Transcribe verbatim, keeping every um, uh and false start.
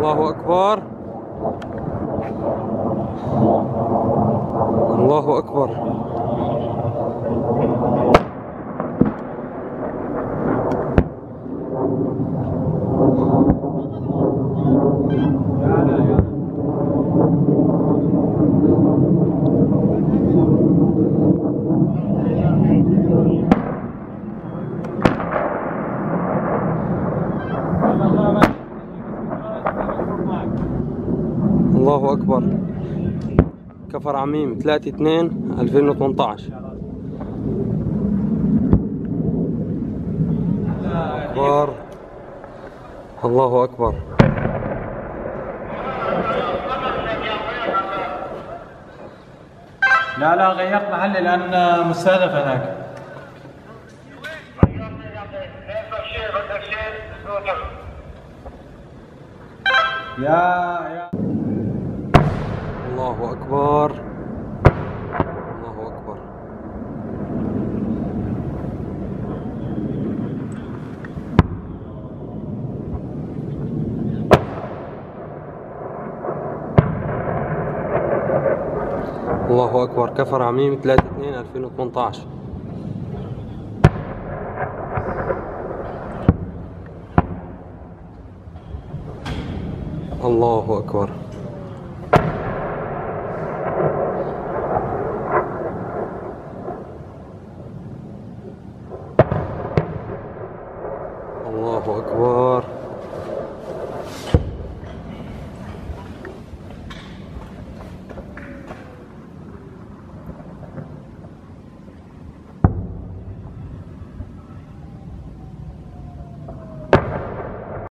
الله أكبر. الله أكبر. الله أكبر. كفر عميم ثلاثة اثنين ألفين وثمانية عشر. أكبر. الله أكبر. لا لا غيرت محلي لأن مستهدف هناك. يا يا الله أكبر. الله أكبر. الله أكبر. كفر عميم ثلاثة اثنين ألفين وثمانية عشر. الله أكبر.